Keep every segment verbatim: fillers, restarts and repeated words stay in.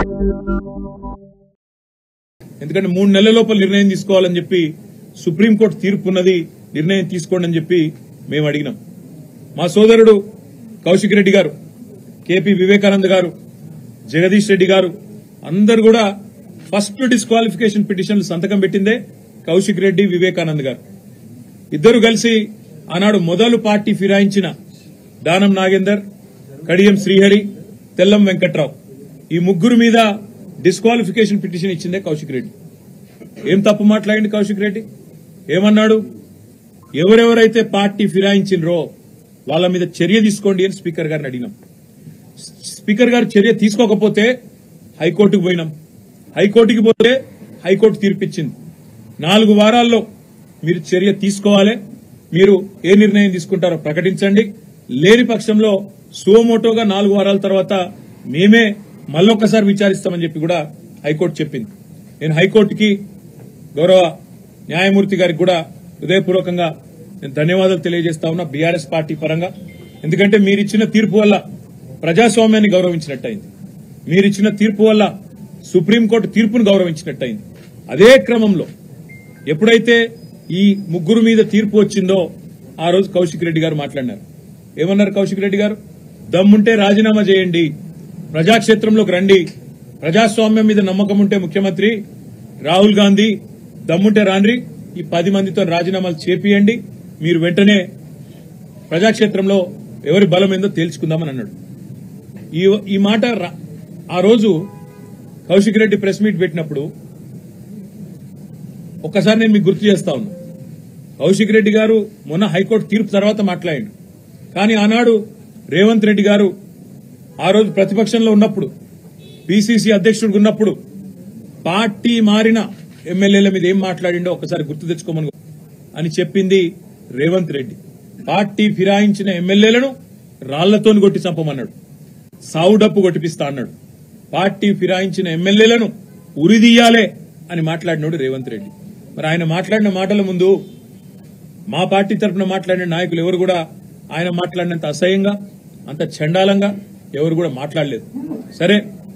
ఎందుకంటే మూడు నెలల లోపల నిర్ణయం తీసుకోవాలని చెప్పి సుప్రీంకోర్టు తీర్పు ఉన్నది, నిర్ణయం తీసుకోండి అని చెప్పి మేము అడిగినాం. మా సోదరుడు కౌశిక్ రెడ్డి గారు, కేపీ వివేకానంద్ గారు, జగదీష్ రెడ్డి గారు అందరు కూడా ఫస్ట్ డిస్క్వాలిఫికేషన్ పిటిషన్లు సంతకం పెట్టిందే కౌశిక్ రెడ్డి, వివేకానంద్ గారు. ఇద్దరు కలిసి ఆనాడు మొదలు పార్టీ ఫిరాయించిన దానం నాగేందర్, కడియం శ్రీహరి, తెల్లం వెంకట్రావు ఈ ముగ్గురు మీద డిస్క్వాలిఫికేషన్ పిటిషన్ ఇచ్చిందే కౌశిక్ రెడ్డి. ఏం తప్పు మాట్లాడింది కౌశిక్ రెడ్డి? ఏమన్నాడు? ఎవరెవరైతే పార్టీ ఫిరాయించినరో వాళ్ళ మీద చర్య తీసుకోండి అని స్పీకర్ గారిని అడిగినాం. స్పీకర్ గారు చర్య తీసుకోకపోతే హైకోర్టుకు పోయినాం. హైకోర్టుకి పోతే హైకోర్టు తీర్పిచ్చింది. నాలుగు వారాల్లో మీరు చర్య తీసుకోవాలి, మీరు ఏ నిర్ణయం తీసుకుంటారో ప్రకటించండి, లేని పక్షంలో సుమోటోగా నాలుగు వారాల తర్వాత మేమే మళ్ళొక్కసారి విచారిస్తామని చెప్పి కూడా హైకోర్టు చెప్పింది. నేను హైకోర్టుకి, గౌరవ న్యాయమూర్తి గారికి కూడా హృదయపూర్వకంగా నేను ధన్యవాదాలు తెలియజేస్తా ఉన్నా బీఆర్ఎస్ పార్టీ పరంగా. ఎందుకంటే మీరిచ్చిన తీర్పు వల్ల ప్రజాస్వామ్యాన్ని గౌరవించినట్టయింది, మీరిచ్చిన తీర్పు వల్ల సుప్రీంకోర్టు తీర్పును గౌరవించినట్టయింది. అదే క్రమంలో ఎప్పుడైతే ఈ ముగ్గురు మీద తీర్పు వచ్చిందో ఆ రోజు కౌశిక్ రెడ్డి గారు మాట్లాడినారు. ఏమన్నారు కౌశిక్ రెడ్డి గారు? దమ్ముంటే రాజీనామా చేయండి, ప్రజాక్షేత్రంలోకి రండి, ప్రజాస్వామ్యం మీద నమ్మకం ఉంటే ముఖ్యమంత్రి రాహుల్ గాంధీ దమ్ముంటే రాండ్రి, ఈ పది మందితో రాజీనామాలు చేపియండి, మీరు వెంటనే ప్రజాక్షేత్రంలో ఎవరి బలం ఏందో తేల్చుకుందామని అన్నాడు. ఈ ఈ మాట ఆ రోజు కౌశిక్ రెడ్డి ప్రెస్ మీట్ పెట్టినప్పుడు ఒక్కసారి నేను మీకు గుర్తు చేస్తా ఉన్నా. కౌశిక్ రెడ్డి గారు మొన్న హైకోర్టు తీర్పు తర్వాత మాట్లాడాడు. కానీ ఆనాడు రేవంత్ రెడ్డి గారు ఆ రోజు ప్రతిపక్షంలో ఉన్నప్పుడు, పీసీసీ అధ్యక్షుడిగా ఉన్నప్పుడు పార్టీ మారిన ఎమ్మెల్యేల మీద ఏం మాట్లాడిండో ఒకసారి గుర్తు తెచ్చుకోమని అని చెప్పింది రేవంత్ రెడ్డి. పార్టీ ఫిరాయించిన ఎమ్మెల్యేలను రాళ్లతో కొట్టి చంపమన్నాడు, సావుడప్పు కొట్టిపిస్తా అన్నాడు. పార్టీ ఫిరాయించిన ఎమ్మెల్యేలను ఉరిదీయాలే అని మాట్లాడినాడు రేవంత్ రెడ్డి. మరి ఆయన మాట్లాడిన మాటల ముందు మా పార్టీ తరఫున మాట్లాడిన నాయకులు ఎవరు కూడా ఆయన మాట్లాడినంత అసహ్యంగా, అంత చండాలంగా ఎవరు కూడా మాట్లాడలేదు. సరే,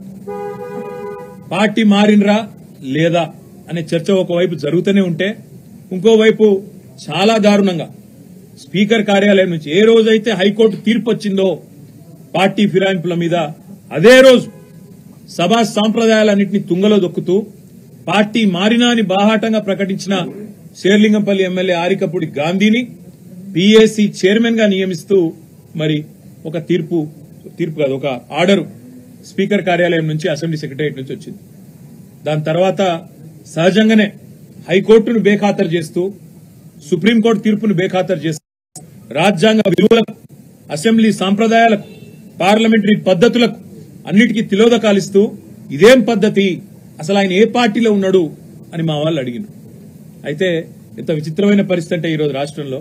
పార్టీ మారినరా లేదా అనే చర్చ ఒకవైపు జరుగుతూనే ఉంటే, ఇంకోవైపు చాలా దారుణంగా స్పీకర్ కార్యాలయం నుంచి ఏ రోజైతే హైకోర్టు తీర్పు వచ్చిందో పార్టీ ఫిరాయింపుల మీద, అదే రోజు సభా సాంప్రదాయాలన్నింటినీ తుంగలో దొక్కుతూ పార్టీ మారినా అని బాహాటంగా ప్రకటించిన శేర్లింగంపల్లి ఎమ్మెల్యే ఆరికపూడి గాంధీని పీఏసీ చైర్మన్ గా నియమిస్తూ మరి ఒక తీర్పు తీర్పు కాదు ఒక ఆర్డర్ స్పీకర్ కార్యాలయం నుంచి, అసెంబ్లీ సెక్రటరియట్ నుంచి వచ్చింది. దాని తర్వాత సహజంగానే హైకోర్టును బేఖాతరు చేస్తూ, సుప్రీంకోర్టు తీర్పును బేఖాతరు చేస్తూ, రాజ్యాంగ విలువలకు, అసెంబ్లీ సాంప్రదాయాలకు, పార్లమెంటరీ పద్దతులకు అన్నిటికీ తిలోదకాలిస్తూ ఇదేం పద్ధతి, అసలు ఆయన ఏ పార్టీలో ఉన్నాడు అని మా వాళ్ళు అడిగినారు. అయితే ఎంత విచిత్రమైన పరిస్థితి అంటే ఈరోజు రాష్ట్రంలో,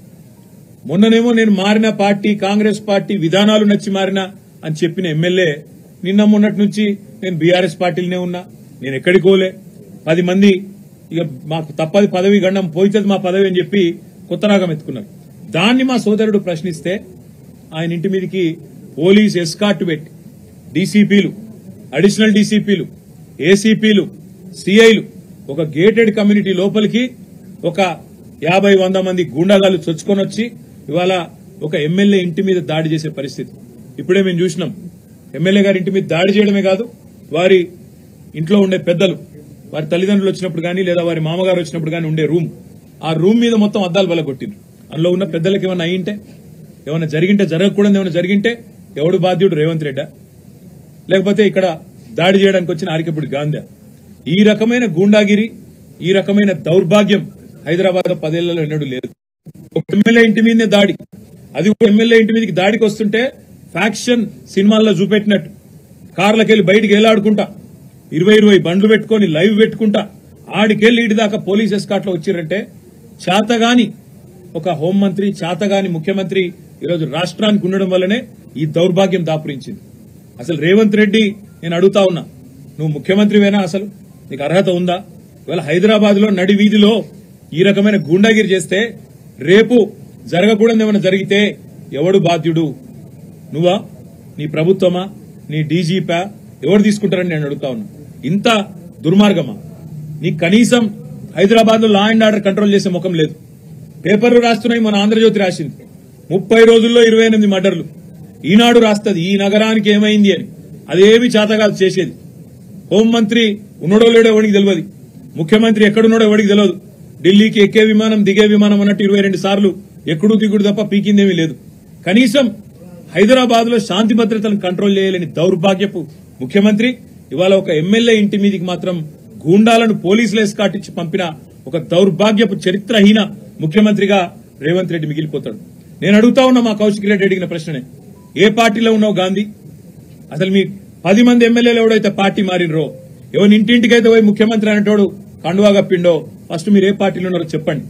మొన్ననేమో నేను మారిన పార్టీ కాంగ్రెస్ పార్టీ విధానాలు నచ్చి మారినా అని చెప్పిన ఎమ్మెల్యే నిన్న మొన్నటి నుంచి నేను బీఆర్ఎస్ పార్టీలోనే ఉన్నా, నేను ఎక్కడికి పోలే, పది మంది ఇక మాకు తప్పది పదవి గండం పోయితుంది మా పదవి అని చెప్పి కొత్త రాగం ఎత్తుకున్నారు. దాన్ని మా సోదరుడు ప్రశ్నిస్తే ఆయన ఇంటి మీదకి పోలీస్ ఎస్కార్ట్ పెట్టి డీసీపీలు, అడిషనల్ డీసీపీలు, ఏసీపీలు, సీఐలు ఒక గేటెడ్ కమ్యూనిటీ లోపలికి ఒక యాభై వంద మంది గూండాగాలు చొచ్చుకొని వచ్చి ఇవాళ ఒక ఎమ్మెల్యే ఇంటి మీద దాడి చేసే పరిస్థితి ఇప్పుడే మేము చూసినాం. ఎమ్మెల్యే గారి ఇంటి మీద దాడి చేయడమే కాదు, వారి ఇంట్లో ఉండే పెద్దలు, వారి తల్లిదండ్రులు వచ్చినప్పుడు కానీ లేదా వారి మామగారు వచ్చినప్పుడు కానీ ఉండే రూమ్, ఆ రూమ్ మీద మొత్తం అద్దాలు బలగొట్టిండ్రు. అందులో ఉన్న పెద్దలకు ఏమైనా అయ్యింటే, ఏమైనా జరిగింటే, జరగకూడదు ఏమైనా జరిగింటే ఎవడు బాధ్యుడు? రేవంత్ రెడ్డా, లేకపోతే ఇక్కడ దాడి చేయడానికి వచ్చిన ఆరికపూడి గాంధీ? ఈ రకమైన గూండాగిరి, ఈ రకమైన దౌర్భాగ్యం హైదరాబాద్ పదేళ్లలో ఎన్నడూ లేదు. ఒక ఎమ్మెల్యే ఇంటి మీదనే దాడి, అది ఎమ్మెల్యే ఇంటి మీదకి దాడికి వస్తుంటే ఫ్యాక్షన్ సినిమాల్లో చూపెట్టినట్టు కార్లకెళ్లి బయటికి ఏలాడుకుంటా, ఇరవై ఇరవై బండ్లు పెట్టుకుని లైవ్ పెట్టుకుంటా ఆడికెళ్లి ఇటు దాకా పోలీస్ ఎస్కాట్ లో వచ్చిరంటే చేతగాని ఒక హోంమంత్రి, చేతగాని ముఖ్యమంత్రి ఈరోజు రాష్ట్రానికి ఉండడం వల్లనే ఈ దౌర్భాగ్యం దాపురించింది. అసలు రేవంత్ రెడ్డి, నేను అడుగుతా ఉన్నా, నువ్వు ముఖ్యమంత్రివేనా? అసలు నీకు అర్హత ఉందా? ఇవాళ హైదరాబాద్ లో నడి వీధిలో ఈ రకమైన గూండాగిరి చేస్తే రేపు జరగకూడదు ఏమైనా జరిగితే ఎవడు బాధ్యుడు? నువ్వా, నీ ప్రభుత్వమా, నీ డీజీపా, ఎవరు తీసుకుంటారని నేను అడుగుతా ఉన్నా. ఇంత దుర్మార్గమా? నీ కనీసం హైదరాబాద్ లో లా అండ్ ఆర్డర్ కంట్రోల్ చేసే ముఖం లేదు. పేపర్లు రాస్తున్నాయి, మన ఆంధ్రజ్యోతి రాసింది ముప్పై రోజుల్లో ఇరవై ఎనిమిది మర్డర్లు. ఈనాడు రాస్తుంది ఈ నగరానికి ఏమైంది అని. అదేమి చేతగాదు చేసేది. హోంమంత్రి ఉన్నడో లేడో ఎవరికి తెలియదు, ముఖ్యమంత్రి ఎక్కడున్నాడో ఎవరికి తెలియదు. ఢిల్లీకి ఎక్కే విమానం దిగే విమానం అన్నట్టు ఇరవై రెండు సార్లు ఎక్కడూ దిగుడు తప్ప పీకిందేమీ లేదు. కనీసం హైదరాబాద్ లో శాంతి భద్రతలను కంట్రోల్ చేయలేని దౌర్భాగ్యపు ముఖ్యమంత్రి ఇవాళ ఒక ఎమ్మెల్యే ఇంటి మీదికి మాత్రం గూండాలను పోలీసులు ఎస్కాటిచ్చి పంపిన ఒక దౌర్భాగ్యపు చరిత్రహీన ముఖ్యమంత్రిగా రేవంత్ రెడ్డి మిగిలిపోతాడు. నేను అడుగుతా ఉన్నా మా కౌశిక్ రెడ్డి అడిగిన ప్రశ్ననే, ఏ పార్టీలో ఉన్నావు గాంధీ? అసలు మీ పది మంది ఎమ్మెల్యేలు ఎవడైతే పార్టీ మారినరో, ఎవరి ఇంటింటికైతే పోయి ముఖ్యమంత్రి అనేటోడు కండువా కప్పిండో, ఫస్ట్ మీరు ఏ పార్టీలో ఉన్నారో చెప్పండి.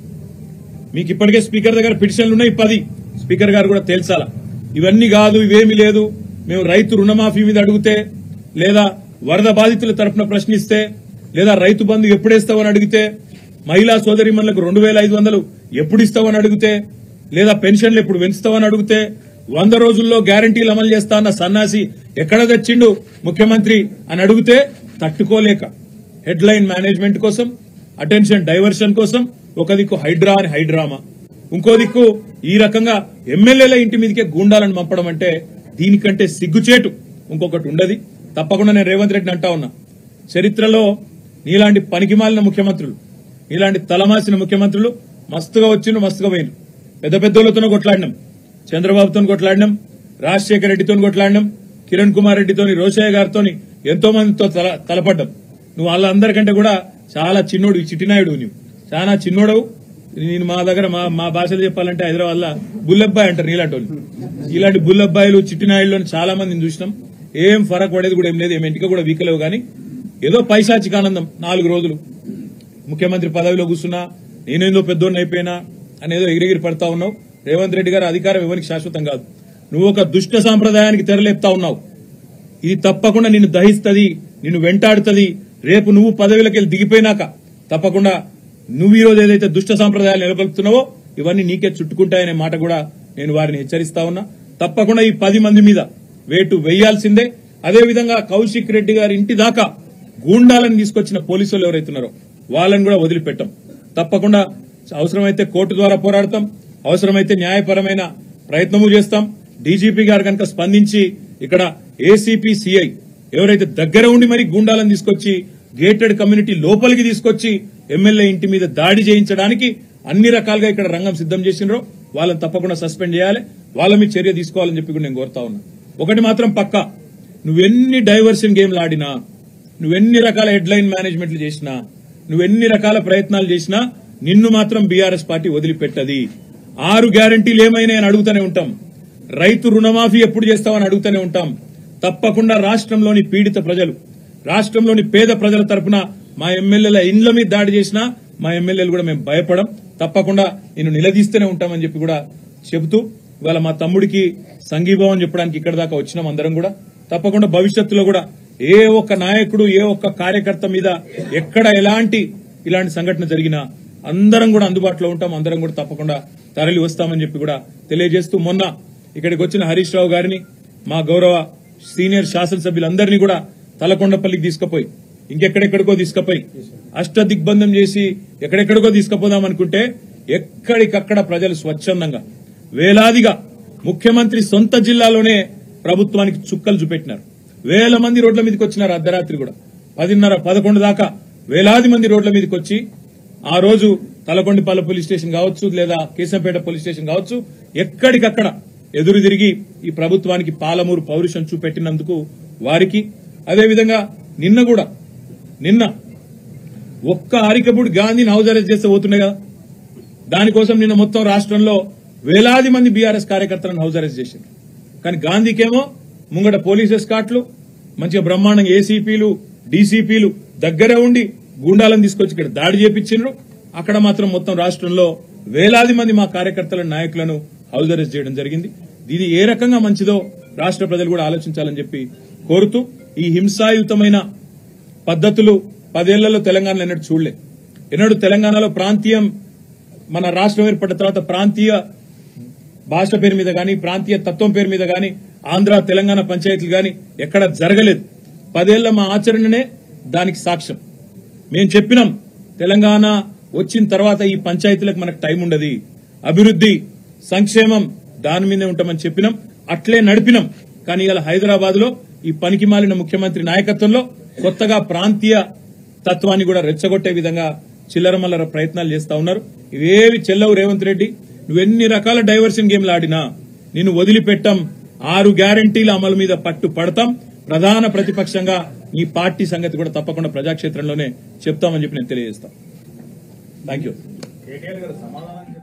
మీకు ఇప్పటికే స్పీకర్ దగ్గర పిటిషన్లు ఉన్నాయి పది. స్పీకర్ గారు కూడా తేల్చాలా. ఇవన్నీ కాదు, ఇవేమీ లేదు, మేము రైతు రుణమాఫీ మీద అడిగితే, లేదా వరద బాధితుల తరఫున ప్రశ్నిస్తే, లేదా రైతు బంధు ఎప్పుడేస్తావని అడిగితే, మహిళా సోదరిమణులకు రెండు వేల ఐదు వందలు ఎప్పుడు ఇస్తావని అడిగితే, లేదా పెన్షన్లు ఎప్పుడు పెంచుతావని అడిగితే, వంద రోజుల్లో గ్యారంటీలు అమలు చేస్తా అన్న సన్నాసి ఎక్కడ తెచ్చిండు ముఖ్యమంత్రి అని అడిగితే తట్టుకోలేక హెడ్ లైన్ మేనేజ్మెంట్ కోసం, అటెన్షన్ డైవర్షన్ కోసం ఒక దిక్కు హైడ్రా అని హైడ్రామా, ఇంకో దిక్కు ఈ రకంగా ఎమ్మెల్యేల ఇంటి మీదకే గూండాలను పంపడం అంటే దీనికంటే సిగ్గుచేటు ఇంకొకటి ఉండదు. తప్పకుండా నేను రేవంత్ రెడ్డిని అంటా ఉన్నా, చరిత్రలో నీలాంటి పనికిమాలిన ముఖ్యమంత్రులు, నీలాంటి తలమాసిన ముఖ్యమంత్రులు మస్తుగా వచ్చిండ్రు, మస్తుగా పోయినరు. పెద్ద పెద్దోళ్లతోనే కొట్లాడినాం, చంద్రబాబుతో కొట్లాడినాం, రాజశేఖర రెడ్డితో కొట్లాడినాం, కిరణ్ కుమార్ రెడ్డితోని, రోషయ్య గారితో ఎంతో మందితో తలపడ్డాం. నువ్వు వాళ్ళందరికంటే కూడా చాలా చిన్నోడు, చిట్టినాయుడు, నువ్వు చాలా చిన్నోడవు. నేను మా దగ్గర మా మా భాషలో చెప్పాలంటే హైదరాబాద్ లో బుల్లబ్బాయి అంటారు నీలాంటి వాళ్ళు. ఇలాంటి బుల్లబ్బాయిలు చిట్టినాయుడులో చాలా మందిని చూసినాం. ఏం ఫరక్ పడేది కూడా ఏం లేదు, ఏం ఇంటికి కూడా వీకలేవు. కానీ ఏదో పైశాచిక ఆనందం, నాలుగు రోజులు ముఖ్యమంత్రి పదవిలో కూర్చున్నా, నేనేందో పెద్దోడిని అయిపోయినా అనేదో ఎగిరెగిరి పడతా ఉన్నావు. రేవంత్ రెడ్డి గారు అధికారం ఎవరికి శాశ్వతం కాదు. నువ్వు ఒక దుష్ట సాంప్రదాయానికి తెరలేపుతా ఉన్నావు. ఇది తప్పకుండా నిన్ను దహిస్తుంది, నిన్ను వెంటాడుతుంది. రేపు నువ్వు పదవిలోకి వెళ్ళి దిగిపోయినాక తప్పకుండా నువ్వు ఈ రోజు ఏదైతే దుష్ట సాంప్రదాయాలు నెలకొల్పుతున్నావో ఇవన్నీ నీకే చుట్టుకుంటాయనే మాట కూడా నేను వారిని హెచ్చరిస్తా ఉన్నా. తప్పకుండా ఈ పది మంది మీద వేటు వేయాల్సిందే. అదేవిధంగా కౌశిక్ రెడ్డి గారి ఇంటి దాకా గూండాలను తీసుకొచ్చిన పోలీసులు ఎవరైతున్నారో వాళ్ళని కూడా వదిలిపెట్టాం. తప్పకుండా అవసరమైతే కోర్టు ద్వారా పోరాడతాం, అవసరమైతే న్యాయపరమైన ప్రయత్నము చేస్తాం. డీజీపీ గారు కనుక స్పందించి ఇక్కడ ఏసీపీ సిఐ ఎవరైతే దగ్గర ఉండి మరి గూండాలను తీసుకొచ్చి గేటెడ్ కమ్యూనిటీ లోపలికి తీసుకొచ్చి ఎమ్మెల్యే ఇంటి మీద దాడి చేయించడానికి అన్ని రకాలుగా ఇక్కడ రంగం సిద్దం చేసినారో వాళ్ళని తప్పకుండా సస్పెండ్ చేయాలి, వాళ్ళ మీద చర్య తీసుకోవాలని చెప్పి కూడా నేను కోరుతా ఉన్నా. ఒకటి మాత్రం పక్కా, నువ్వెన్ని డైవర్షన్ గేమ్లు ఆడినా, నువ్వెన్ని రకాల హెడ్ లైన్ మేనేజ్మెంట్లు చేసినా, నువ్వెన్ని రకాల ప్రయత్నాలు చేసినా నిన్ను మాత్రం బీఆర్ఎస్ పార్టీ వదిలిపెట్టది. ఆరు గ్యారంటీలు ఏమైనా అని అడుగుతూనే ఉంటాం, రైతు రుణమాఫీ ఎప్పుడు చేస్తామని అడుగుతూనే ఉంటాం. తప్పకుండా రాష్ట్రంలోని పీడిత ప్రజలు, రాష్ట్రంలోని పేద ప్రజల తరపున మా ఎమ్మెల్యేల ఇండ్ల మీద దాడి చేసినా మా ఎమ్మెల్యేలు కూడా మేము భయపడం, తప్పకుండా నేను నిలదీస్తూనే ఉంటామని చెప్పి కూడా చెబుతూ ఇవాళ మా తమ్ముడికి సంఘీభావం చెప్పడానికి ఇక్కడ దాకా వచ్చినాం అందరం కూడా. తప్పకుండా భవిష్యత్తులో కూడా ఏ ఒక్క నాయకుడు, ఏ ఒక్క కార్యకర్త మీద ఎక్కడ ఎలాంటి ఇలాంటి సంఘటన జరిగినా అందరం కూడా అందుబాటులో ఉంటాం, అందరం కూడా తప్పకుండా తరలి వస్తామని చెప్పి కూడా తెలియజేస్తూ, మొన్న ఇక్కడికి వచ్చిన హరీష్ రావు గారిని, మా గౌరవ సీనియర్ శాసనసభ్యులందరినీ కూడా తలకొండపల్లికి తీసుకుపోయి ఇంకెక్కడెక్కడికో తీసుకుపోయి అష్ట దిగ్బంధం చేసి ఎక్కడెక్కడికో తీసుకుపోదాం అనుకుంటే ఎక్కడికక్కడ ప్రజలు స్వచ్ఛందంగా వేలాదిగా ముఖ్యమంత్రి సొంత జిల్లాలోనే ప్రభుత్వానికి చుక్కలు చూపెట్టినారు. వేల మంది రోడ్ల మీదకి వచ్చినారు. అర్ధరాత్రి కూడా పదిన్నర పదకొండు దాకా వేలాది మంది రోడ్ల మీదకి వచ్చి ఆ రోజు తలకొండపల్లి పోలీస్ స్టేషన్ కావచ్చు, లేదా కేశంపేట పోలీస్ స్టేషన్ కావచ్చు, ఎక్కడికక్కడ ఎదురు తిరిగి ఈ ప్రభుత్వానికి పాలమూరు పౌరుషం చూపెట్టినందుకు వారికి, అదేవిధంగా నిన్న కూడా నిన్న ఒక్క అరికపూడి గాంధీని హౌస్ అరెస్ట్ చేస్తే పోతున్నాయి కదా, దానికోసం నిన్న మొత్తం రాష్ట్రంలో వేలాది మంది బీఆర్ఎస్ కార్యకర్తలను హౌస్ అరెస్ట్ చేశారు. కానీ గాంధీకేమో ముంగట పోలీస్ ఎస్కాట్లు, మంచిగా బ్రహ్మాండంగా ఏసీపీలు, డీసీపీలు దగ్గర ఉండి గూండాలను తీసుకొచ్చి ఇక్కడ దాడి చేపించారు. అక్కడ మాత్రం మొత్తం రాష్ట్రంలో వేలాది మంది మా కార్యకర్తల నాయకులను హౌస్ అరెస్ట్ చేయడం జరిగింది. ఇది ఏ రకంగా మంచిదో రాష్ట్ర ప్రజలు కూడా ఆలోచించాలని చెప్పి కోరుతూ, ఈ హింసాయుతమైన పద్ధతులు పదేళ్లలో తెలంగాణలో ఎన్నడూ చూడలే. ఎన్నడూ తెలంగాణలో ప్రాంతీయం, మన రాష్ట్రం ఏర్పడిన తర్వాత ప్రాంతీయ భాష పేరు మీద గాని, ప్రాంతీయ తత్వం పేరు మీద గాని, ఆంధ్ర తెలంగాణ పంచాయతీలు గాని ఎక్కడ జరగలేదు. పదేళ్ల మా ఆచరణనే దానికి సాక్ష్యం. మేము చెప్పినాం తెలంగాణ వచ్చిన తర్వాత ఈ పంచాయతీలకు మనకు టైం ఉండదు, అభివృద్ధి సంక్షేమం దాని మీదే ఉంటామని చెప్పినాం, అట్లే నడిపినాం. కానీ ఇలా హైదరాబాద్ లో ఈ పనికి మాలిన ముఖ్యమంత్రి నాయకత్వంలో కొత్తగా ప్రాంతీయ తత్వాన్ని కూడా రెచ్చగొట్టే విధంగా చిల్లరమల్లర ప్రయత్నాలు చేస్తా ఉన్నారు. ఇవేవి చెల్లవు రేవంత్ రెడ్డి. నువ్వెన్ని రకాల డైవర్షన్ గేమ్లు ఆడినా నిన్ను వదిలిపెట్టాం. ఆరు గ్యారంటీల అమలు మీద పట్టు పడతాం. ప్రధాన ప్రతిపక్షంగా ఈ పార్టీ సంగతి కూడా తప్పకుండా ప్రజాక్షేత్రంలోనే చెప్తామని చెప్పి నేను తెలియజేస్తాను. Thank you.